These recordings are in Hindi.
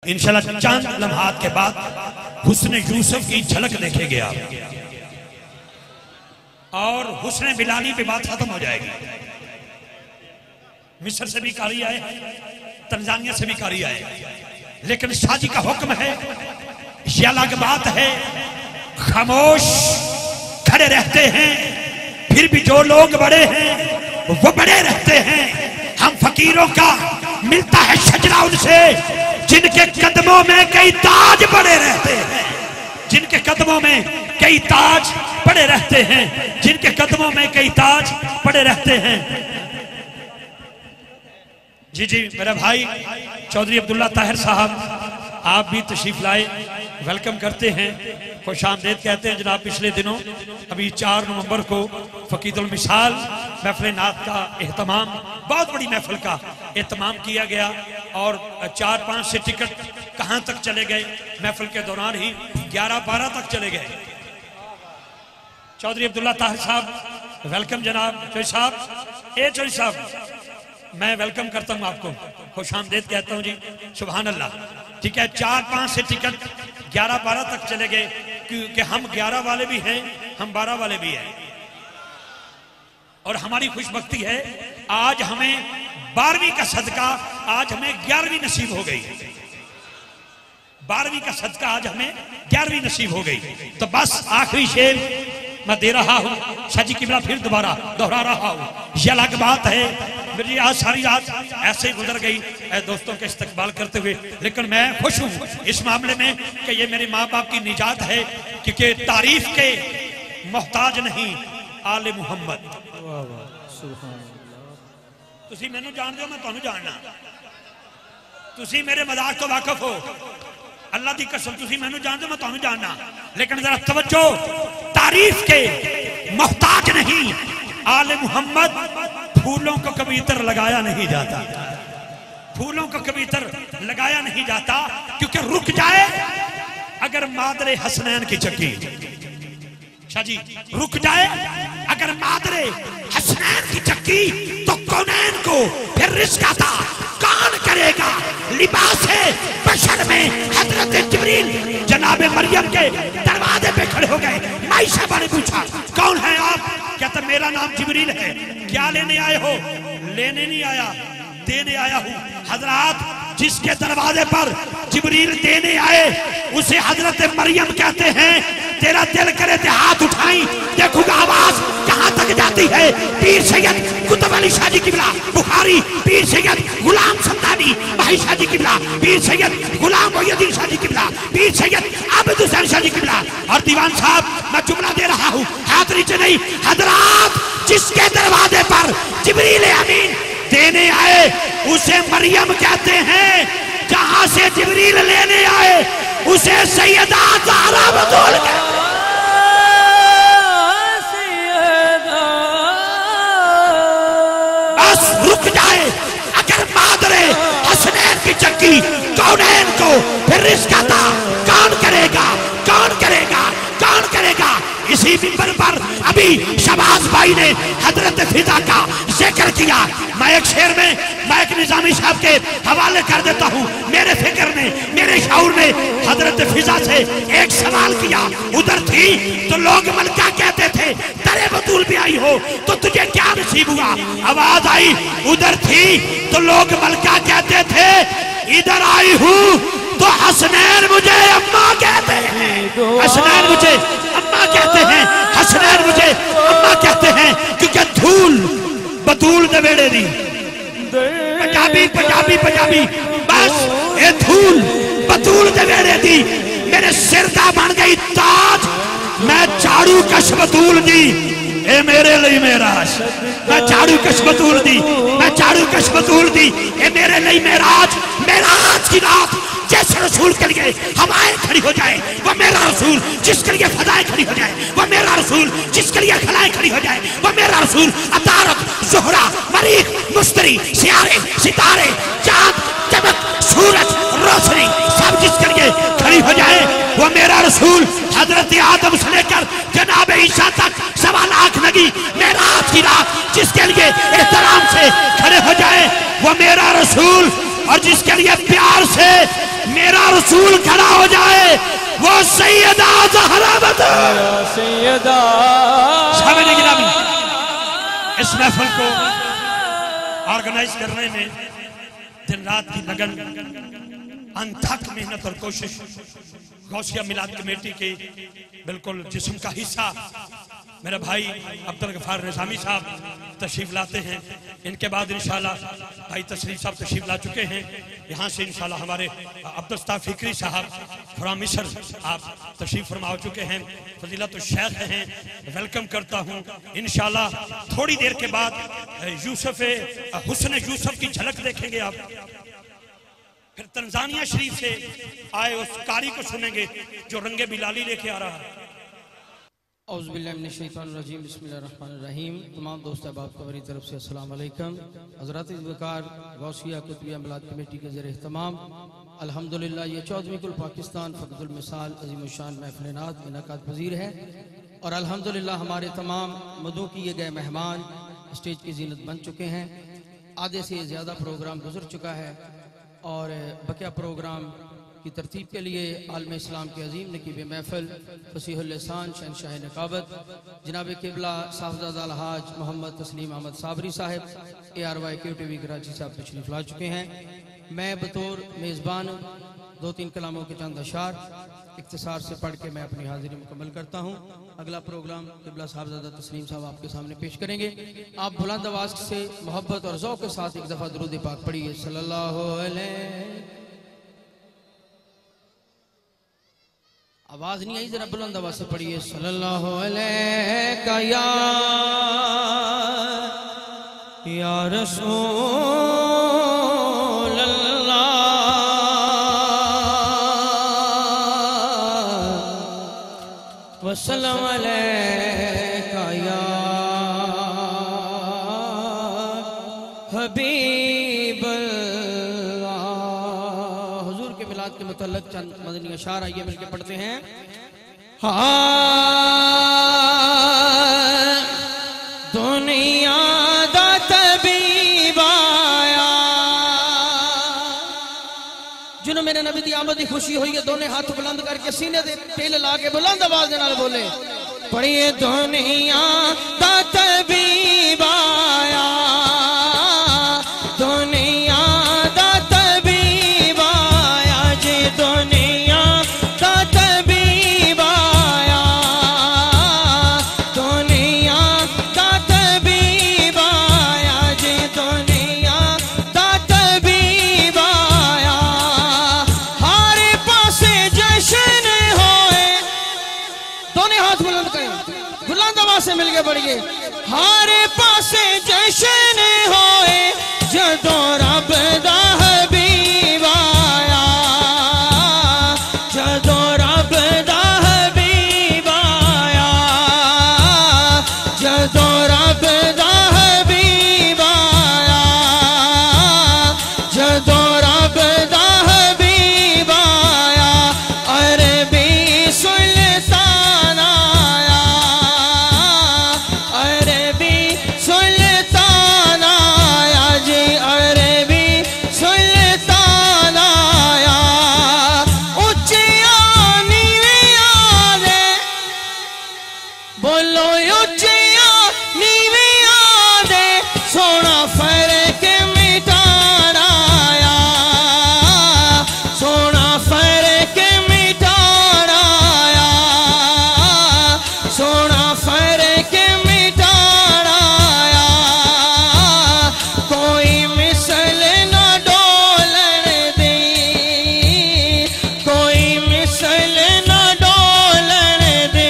इंशाल्लाह चंद लम्हात के बाद हुस्न यूसुफ की झलक देखेंगे आप, और हुस्न बिलाली पे बात खत्म हो जाएगी। मिस्र से भी कारी आए, तंजानिया से भी कारी आए, लेकिन शादी का हुक्म है, ये अलग बात है। खामोश खड़े रहते हैं, फिर भी जो लोग बड़े हैं वो बड़े रहते हैं। हम फकीरों का मिलता है शजरा उनसे जिनके कदमों में कई ताज पड़े रहते हैं, जिनके कदमों में कई ताज पड़े रहते हैं, जिनके कदमों में कई ताज पड़े रहते हैं। जी जी मेरा भाई चौधरी अब्दुल्ला ताहिर साहब, आप भी तशरीफ लाए, वेलकम करते हैं, खुश आमदेद कहते हैं। जनाब पिछले दिनों अभी 4 नवंबर को फकीदुल मिसाल महफिल नात का एहतमाम, बहुत बड़ी महफिल का एहतमाम किया गया, और 4-5 से टिकट कहां तक चले गए, महफिल के दौरान ही 11-12 तक चले गए। चौधरी अब्दुल्ला ताहिर साहब वेलकम जनाब। चौधरी साहब, ए चौधरी साहब, मैं वेलकम करता हूं आपको, खुश आमदेद कहता हूं जी, सुभान अल्लाह। ठीक है, 4-5 से टिकट 11-12 तक चले गए, क्योंकि हम 11 वाले भी हैं, हम 12 वाले भी हैं, और हमारी खुशबख्ती है आज हमें 12वीं का सदका, आज हमें 11वीं नसीब हो गई। 12वीं का सदका आज हमें 11वीं नसीब हो गई। तो बस आखिरी शेर मैं दे रहा हूं, शाजी किबला फिर दोबारा दोहरा रहा हूं, यह अलग बात है। मेरी आज सारी रात ऐसे ही गुजर गई दोस्तों के इस्तकबाल करते हुए, लेकिन मैं खुश हूं इस मामले में कि ये मेरे माँ बाप की निजात है, क्योंकि तारीफ के मोहताज नहीं आले मुहम्मद। तुसी मैनू जानते हो, मैं तुहानू जानना, तुसी मेरे मजाक तो वाकफ हो, अल्लाह की कसम तुसी मैनू जानते हो, मैं तुहानू जानना, लेकिन जरा तवज्जो, तारीफ के मोहताज नहीं आले मुहम्मद। फूलों को कभी इतर लगाया नहीं जाता, फूलों को कभी इतर लगाया नहीं जाता, क्योंकि रुक जाए अगर मादरे हसनैन की चक्की, शाजी रुक जाए अगर मादरे हसनैन की चक्की, तो कौनैन को फिर रिस्क आता कौन करेगा। लिबास है बशर में हजरत जिब्रील जनाब मरियम के दरवाजे पे खड़े हो गए। माइशा ने पूछा कौन है आप, कहता मेरा नाम जिब्रील है। क्या लेने आए हो? लेने नहीं आया, देने आया हूं। हजरत जिसके दरवाजे पर जिब्रील देने आए उसे हजरत मरियम कहते हैं। तेरा दिल करे ते हाथ उठाई, देखूंगा आवाज कहां तक जाती है। पीर सैयद कुतुब अली शाजी किबला बुखारी, पीर सैयद गुलाम समदानी भाई शाजी किबला, पीर सैयद गुलाम मोहिउद्दीन शाजी किबला, पीर सैयद आबिद हुसैन शाजी किबला। और दीवान साहब मैं जुमला दे रहा हूं, हाथ नीचे नहीं। हजरत जिसके दरवाजे पर जिब्रील अमीन देने आए उसे मरियम कहते हैं, जहां से जिब्रील लेने आए उसे सैयदा ज़हरा बतूल कहते हैं। बस रुक जाए अगर मादरे हसनैन की चक्की कौनैन को फिर रिस्क आता कौन करेगा, कौन करेगा, कौन करेगा। इसी मिंबर पर अभी शहबाज भाई ने हजरत फिजा का जिक्र किया। मैं एक शेर में मैं एक निजामी साहब के हवाले कर देता हूँ। मेरे फिक्र में, मेरे शऊर ने हजरत फिजा से एक सवाल किया। उधर थी तो लोग मलका कहते थे, दरे बतूल भी आई हो तो तुझे क्या नसीब हुआ। आवाज आई उधर थी तो लोग मलका कहते थे, इधर आई हूँ तो हसनैन मुझे अम्मा कहते हैं, हसनैन मुझे अम्मा कहते हैं, हसनैन मुझे अम्मा कहते हैं, क्योंकि धूल बतूल दे वेड़े दी। पंजाबी पंजाबी पंजाबी बस ये धूल बतूल दे वेड़े दी। मेरे सिर दा बन गई ताज, मैं झाड़ू कश बतूल दी। ए मेरे लिए मेराज, मैं झाड़ू कश बतूल दी, मैं झाड़ू कश बतूल दी। ए मेरे लिए मेराज, मेराज की रात जैसे रसूल के लिए हवाएं खड़ी हो जाए वो मेरा रसूल, जिसके लिए फदाएं खड़ी हो जाए वो मेरा रसूल, जिसके लिए खलाएं खड़ी हो जाए वो मेरा रसूल। अतारक, ज़ुहरा, मरीख, मुश्तरी, सियारे, सितारे, चांद, चमक, सूरज, रोशनी सब जिसके लिए खड़ी हो जाए वो मेरा रसूल। हजरत आदम से लेकर जनाब ईसा तक 1.25 लाख नबी मेराज की रात जिसके लिए एहतराम से खड़े हो जाए वो मेरा रसूल, और जिसके लिए प्यार से मेरा रसूल खड़ा हो जाए, वो सैयदा ज़हरा सैयदा सामने गिरामी। इस महफिल को ऑर्गेनाइज करने में दिन रात की लगन, अनथक मेहनत और कोशिश गौसिया मिलाद कमेटी के बिल्कुल जिस्म का हिस्सा मेरे भाई अब्दुल गफार निज़ामी साहब तशरीफ लाते हैं। इनके बाद इंशाल्लाह भाई तशरीफ साहब तशरीफ ला चुके हैं। यहाँ से इंशाल्लाह हमारे अब्दुल सत्तार फिक्री साहब फ्रॉम मिस्र आप तशरीफ फरमा चुके हैं, फजीलत शेख हैं, वेलकम करता हूँ। इंशाल्लाह थोड़ी देर के बाद हुस्न यूसुफ की झलक देखेंगे आप, फिर तंजानिया शरीफ से आए उस कारी को सुनेंगे जो रंगे बिलाली लेके आ रहा है। औज़ुबिल्लाहिमिनश्शैतानिर्रजीम बिस्मिल्लाहिर्रहमानिर्रहीम। तमाम दोस्त अहबाब को मेरी तरफ से अस्सलाम वालेकुम। हज़रात वक़ार गौसिया कुतुबिया मिलाद कमेटी के ज़रिए तमाम अल्हम्दुलिल्लाह ये 14वीं कुल पाकिस्तान फ़खरुल मिसाल अज़ीमुश्शान महफ़िल नात इनकाद पज़ीर है और अल्हम्दुलिल्लाह हमारे तमाम मदऊ किए गए मेहमान स्टेज की जीनत बन चुके हैं। आधे से ज़्यादा प्रोग्राम गुजर चुका है और बकिया प्रोग्राम की तरतीब के लिए आलम इस्लाम के अजीम नकीब महफिल फसीहुल लिसान शहनशाह नकाबत जनाब किबला साहबजादा अलहाज मोहम्मद तस्लीम अहमद साबरी साहब ARYQTV कराची साहब तशरीफ ला चुके हैं। मैं बतौर मेज़बान 2-3 कलामों के चंद अशार इख्तिसार से पढ़ के मैं अपनी हाजिरी मुकम्मल करता हूँ। अगला प्रोग्राम किबला साहबजादा तस्लीम साहब आपके सामने पेश करेंगे। आप बुलंद आवाज़ से मोहब्बत और ज़ौक़ के साथ एक दफ़ा दुरूद पाक पढ़िए सल्लल्लाहु अलैहि। आवाज नहीं आई, जरा बुलंद आवाज से पढ़िए सल्लल्लाहु अलैका या रसूल अल्लाह वसल्लम अलैका या हबीब अल्लाह। हुजूर के मिलाद के मुतल्लिक़ चंद मदनी अशार आइए मिलके पढ़ते हैं। दुनिया दा तबीब आया जिन्हों मेरे नबी दी आमद की खुशी हुई है, दोनों हाथ बुलंद करके सीने दे तेल ला के बुलंद आवाज नाल बोले पढ़िए दुनिया दा तबीब आया, दुनिया दा तबीब आया जी, दुनिया दा तबीब आया, दुनिया दा तबीब आया जी, दुनिया दा तबीब आया। हर पासे जश्न होए, दोनों हाथ बुलंद करें, बुलंद आवाज से मिलके पढ़िए। हर पासे जश्न होए जदों रब दा हबीब आया, जदों रब दा हबीब आया, जदों रब दा हबीब आया, जदों रब दा हबीब आया। अरबी सुल्तान आया, अरबी सुल्तान आया जी, अरबी सुल्तान आया। उच्चिया नीविया दे बोलो, उच्चिया नीविया दे सोना फर्क मिटाना आया, सोना फर्क मिटाना आया, सोना फर्क मिटाना आया। कोई मिसल न डोलन दी, कोई मिसल न डोलन दी,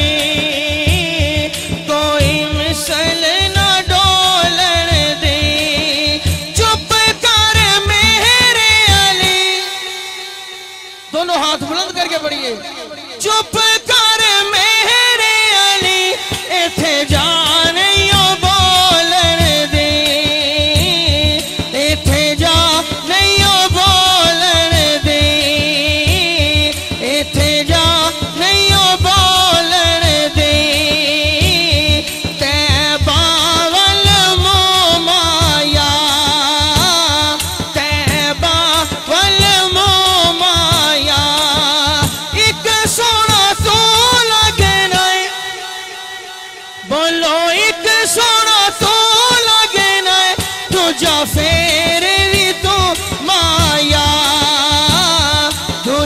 कोई मिसल न डोलन दी। चुप कर मेरे अली, दोनों हाथ बुलंद करके पढ़िए। चुप कर मेरे अली, इथे जान यो बोलन दी, इथे जा नहीं बोलन दी, इथे जा नहीं बोलन दी। तैबा वल मोमाया, तैबा वल मोमाया।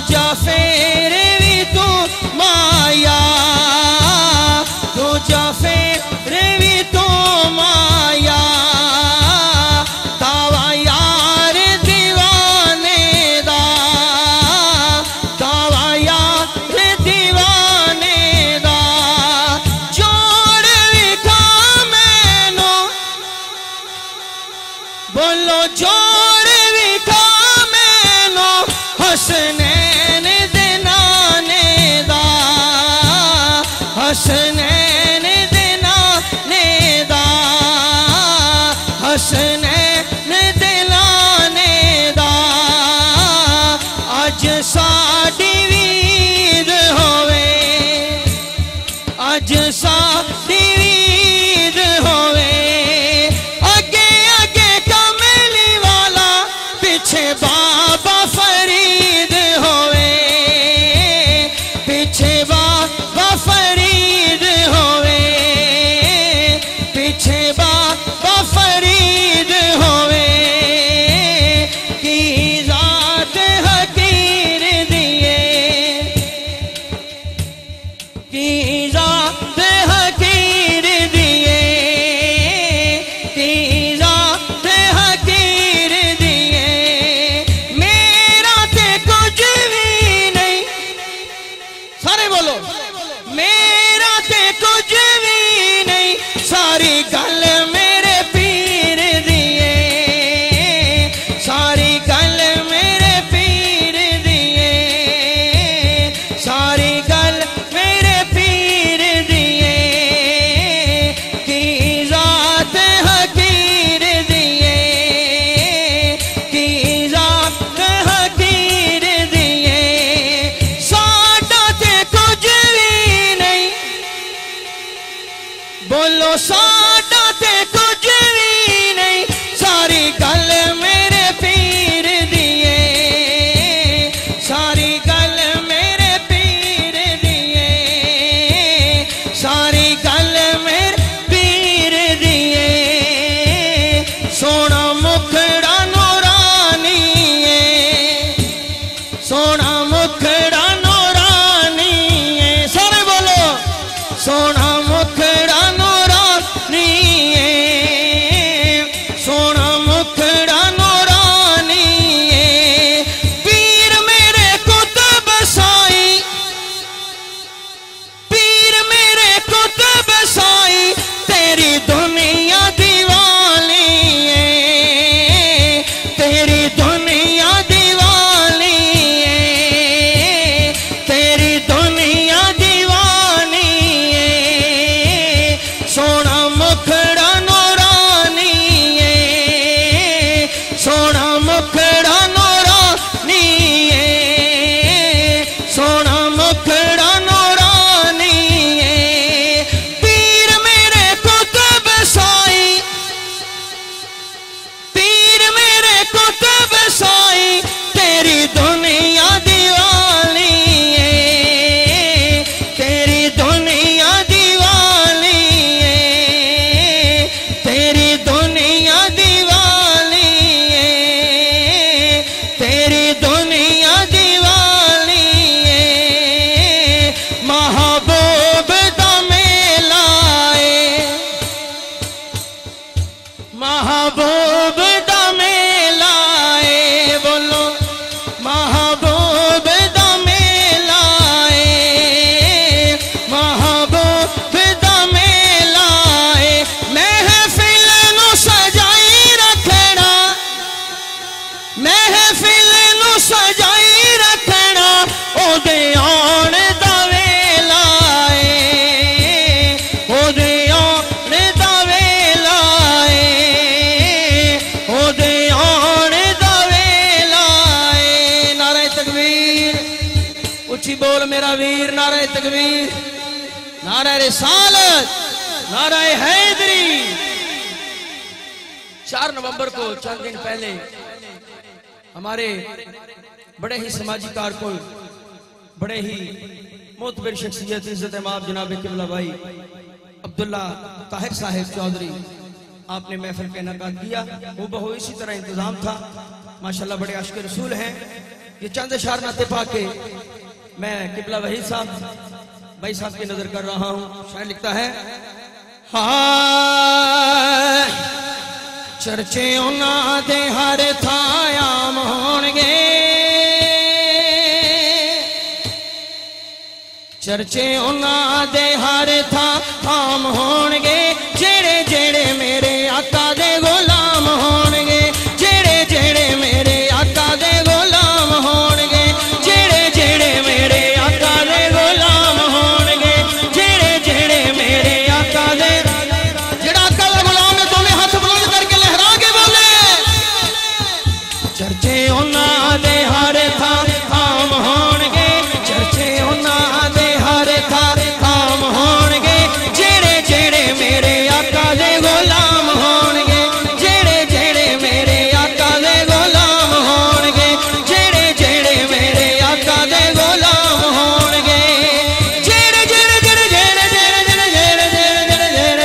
दूजा फेर भी तू माया, दूजा फेर भी तू माया, दावा यार दीवाने दा, दावा यार दीवाने दा, जोड़ विखा मैनू, बोलो जोड़ विखा मैनू, हसनैन दे नाने दा, हसनैन दे नाने दा, हसनैन दे नाने दा, अज साडी वीर होवे, अज साडी वीर होवे, अगे अगे कमली वाला, पीछे बाबा फरीद होवे, पीछे बाबा फरीद होवे, पीछे बाबा फरीद होवे, की जात हकीर दिए, की जात हकीर दिए, की जात हकीर दिए, मेरा ते कुछ भी नहीं, सारे बोलो मेरा ते कुछ भी नहीं, सारी गल मेरे पीर दिए, सारी गल मेरे पीर दिए, सारी गल मेरे पीर दिए, की जात हकीर दिए, की जात हकीर दिए, साडा ते कुछ भी नहीं, बोलो साडा ते कुछ भी नहीं, सारी गल मेरे पीर दिए, सारी गल मेरे पीर दिए, सारी गल मेरे पीर दिए, सोना मुखड़ा नूरानी है, सोना मुखड़ा नूरानी है, सारे बोलो सोना मुखड़ा नूरानी है, सोना मुखड़ा नूरानी है, पीर मेरे कुतुब साई, पीर मेरे कुतुब साई, तेरी दुनिया दीवानी है, तेरी दुनिया दीवानी है, तेरी दुनिया दीवानी है, सोना मुखड़ा नूरानी है, सोना मुखड़ा नूरानी है, सोना मुखड़ा नूरानी है, पीर मेरे कुतुब साई, पीर मेरे कुतुब साई, तेरी दुनिया दीवानी है, तेरी दुनिया दीवानी है, तेरी दुनिया दीवानी है, तेरी दुनिया दीवानी है, महबूब दा मेला है, महबूब दा मेला है, बोलो महबूब दा मेला है, महबूब दा मेला है, महफिल नू सजाई रखना, महफिल नू सजाई रखना, ओदे आउण दा वेला है, ओदे आउण दा वेला है, ओदे आउण दा वेला है, नारे तकबीर, उच्ची बोल मेरा वीर, नारे तकबीर, नारे रिसालत, नारे हैदरी। 4 नवंबर को चंद दिन पहले हमारे बड़े ही समाजी कारकुन, बड़े ही मोतबर शख्सियत इज्जत माब जनाब किबला भाई अब्दुल्ला ताहिर साहिब चौधरी आपने महफिल का इनेकाद किया। वो बहु इसी तरह इंतजाम था। माशाल्लाह बड़े आशिक रसूल हैं। ये चंद अशार नाते पाके मैं किबला वहीद साहब भाई साहब की नजर कर रहा हूं। शायर लिखता है, हाय चर्चे उन्हां दे हर थां आम होणगे, चर्चे उन्हां दे हर थां आम होणगे, जेड़े जेड़े मेरे आका दे गुलाम होणगे, जेड़े जेड़े मेरे आका दे गुलाम होणगे, जेड़े जेड़े मेरे आका दे गुलाम होणगे, जेड़े जेड़े मेरे आका दे, जेड़ा आका दा गुलाम है दोवें हाथ बुलंद करके लहरा के बोले, चर्चे उन्हां दे हर थां आम होणगे, चर्चे उन्हां दे हर थां आम होणगे, जेड़े जेड़े मेरे आका दे गुलाम होणगे, जेड़े जेड़े मेरे आका दे गुलाम होणगे, जेड़े जेड़े मेरे आका दे गुलाम होणगे, जेड़े जेड़े जेड़े जेड़े जेड़े जेड़े जेड़े जेड़े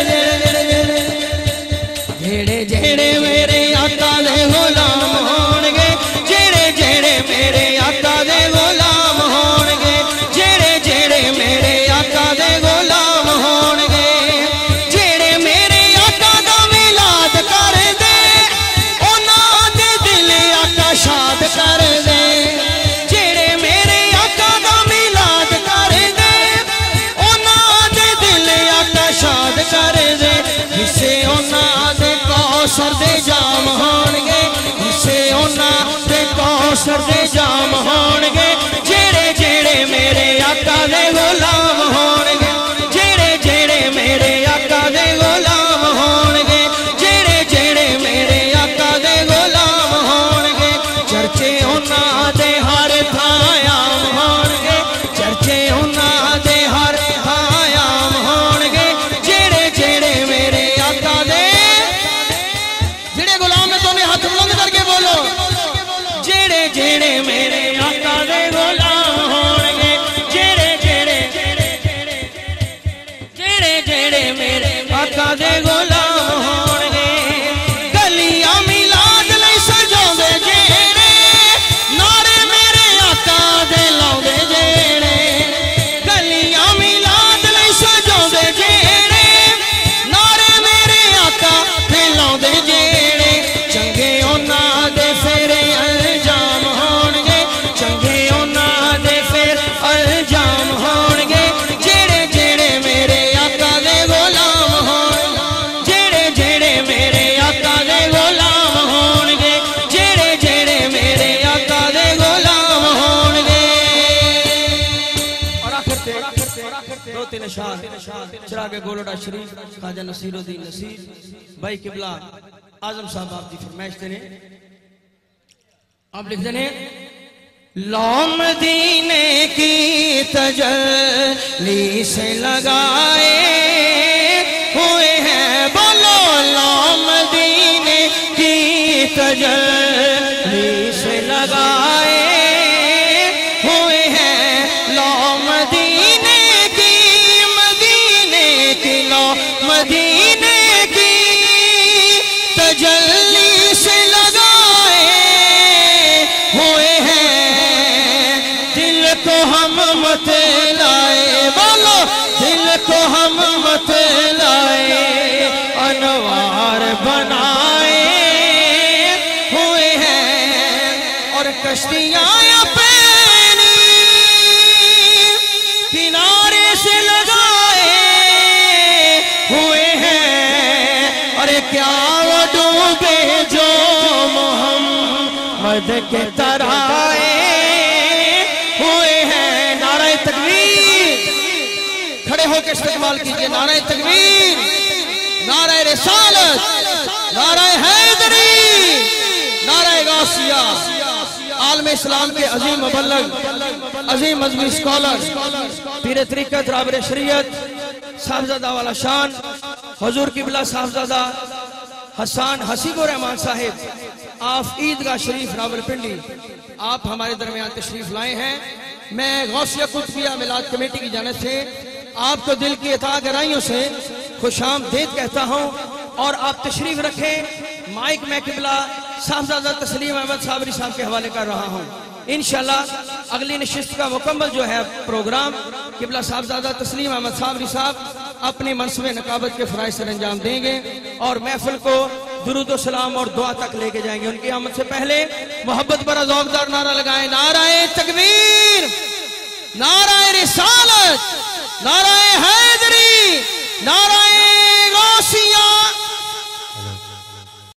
जेड़े जेड़े मेरे आका दे गुलाम होणगे, जेड़े जेड़े मेरे आका दे गुलाम होणगे, जेड़े जेड़े मेरे आका दे गुलाम होणगे, जेड़े मेरे आका दा मिलाद कर दे, उन्हां दे दिल आका शाद कर दे, जेड़े मेरे आका दा मिलाद कर दे, उन्हां दे दिल आका शाद कर दे, हिस्से उन्हां दे कौसर दे जाम होणगे, हिस्से उन्हां दे कौसर दे जाम होणगे, जेड़े जेड़े मेरे आका दे गुलाम होणगे, जेड़े जेड़े मेरे आका दे गुलाम होणगे, जेड़े जेड़े मेरे आका दे गुलाम होणगे, चर्चे उन्हां दे हर थां आम होणगे, चर्चे उन्हां दे हर थां आम होणगे, जेड़े जेड़े मेरे आका दे, जेड़े गुलाम है दोनों हाथ बुलंद करके बोलो, जेड़े जेड़े मेरे आका दे गुलाम होणगे, जेड़े जेड़े जेड़े जेड़े मेरे आका दे गुलाम होणगे, गलियां मिलाद लई सजाउंदे जेड़े, नारे मेरे आका दे लाउंदे जेड़े, गलियां मिलाद लई सजाउंदे जेड़े, नारे मेरे आका दे लाउंदे जेड़े, चंगे उन्हां दे फिर अंजाम होणगे, चंगे उन्हां दे फिर अंजाम होणगे, जेड़े जेड़े मेरे आका दे गुलाम होणगे, जेड़े जेड़े मेरे आका दे गुलाम होणगे, जेड़े जेड़े मेरे आका दे गुलाम होणगे। और आखिर ते दो तीन अशार चिरागे गोलड़ा शरीफ ख्वाजा नसीरुद्दीन नसीर भाई किबला आजम साहब आप की फरमाइश ने आप लिख देने, लो मदीने की तजल्ली से लगाए हुए हैं, बोलो लो मदीने की तजल्ली से लगाए हुए हैं, लो मदीने की लो मदीने की तजल्ली से लगाए हुए हैं, दिल को हम मत लाए, बोलो दिल को हम मत लाए, अनवार बनाए हुए हैं, और कश्तियां अपनी किनारे से लगाए हुए हैं, अरे क्या वो डूबे जो मोहम्मद के तराए हुए हैं, नारे तकबीर, खड़े होकर इस्तेमाल कीजिए, नारे तकबीर, नारे रिसालत, नारे हैदरी, नारे गासिया, आलम इस्लाम के अजीम मुबल्लिग, अजीम मजहबी स्कॉलर, पीर तरीकत राबिर शरीयत साहबजादा वाला शान हुजूर किबला साहबजादा हसन हसीबुर रहमान साहिब आप ईदगाह शरीफ रावलपिंडी आप हमारे दरमियान तशरीफ लाए हैं। मैं गौसिया कुतबिया मिलाद कमेटी की जानिब से आपको दिल की अता गहराइयों से खुशामदीद कहता हूं और आप तशरीफ रखें। माइक मैं किबला साहबजादा तस्लीम अहमद साबरी साहब के हवाले कर रहा हूं। इंशाल्लाह अगली नशिस्त का मुकम्मल जो है प्रोग्राम किबला साहबजादा तस्लीम अहमद साबरी साहब अपने मनसूबे नकाबत के फराइज सर अंजाम देंगे और महफिल को दुरूद सलाम और दुआ तक लेके जाएंगे। उनकी आमद से पहले मोहब्बत पर ज़ौक़दार नारा लगाएं, नाराए तकबीर, नाराए रिसालत, नाराए हैदरी, नाराए